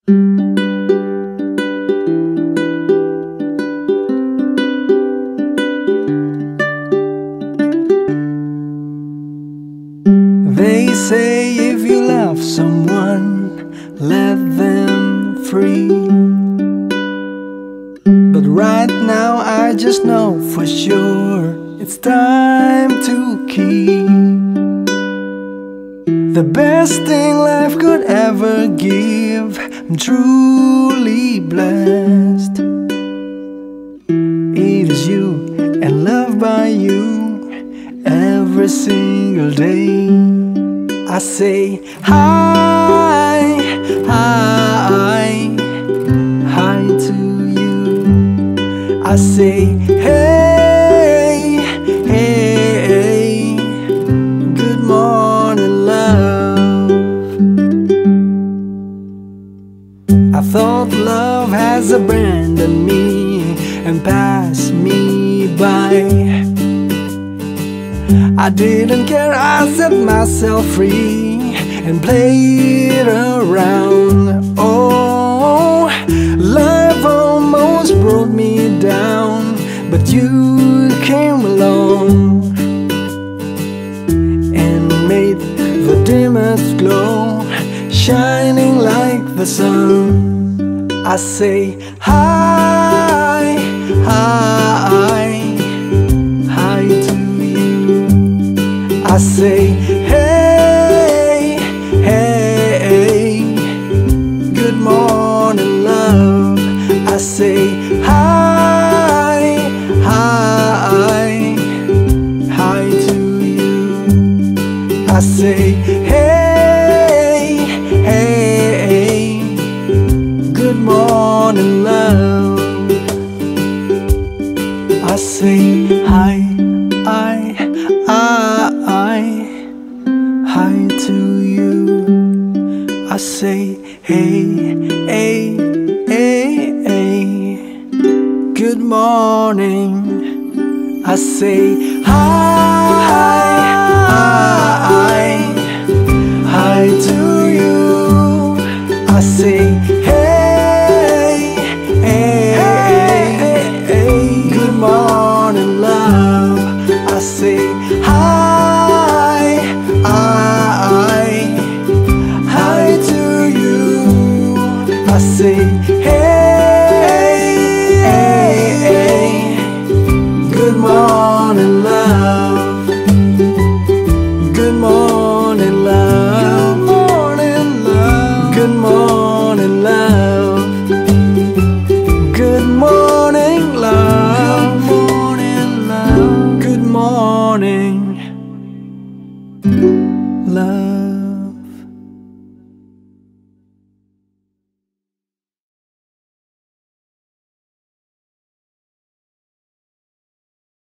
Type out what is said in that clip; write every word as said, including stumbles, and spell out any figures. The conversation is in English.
They say if you love someone, let them free. But right now I just know for sure it's time to keep the best thing life could ever give. I'm truly blessed. It is you and loved by you every single day. I say hi, hi, hi to you. I say hey, hey, good morning love. I thought love has abandoned me and passed me by. I didn't care, I set myself free and played around. Oh, life almost brought me down, but you came along and made the dimmest glow, shining like the sun. I say hi, hi, hi to I say hey, hey, good morning love. I say hi, hi, hi to you. I say hey, hey, good morning love. I say hi, I I, hi to you. I say hey, hey, hey, hey, good morning. I say hi, hi, hi to you. I say hey, hey, hey, good morning love. I say hi, I, hi to you. I say hey, hey, hey, good morning love. Good morning love. Good morning love. Good morning love. Good morning love. Good morning love.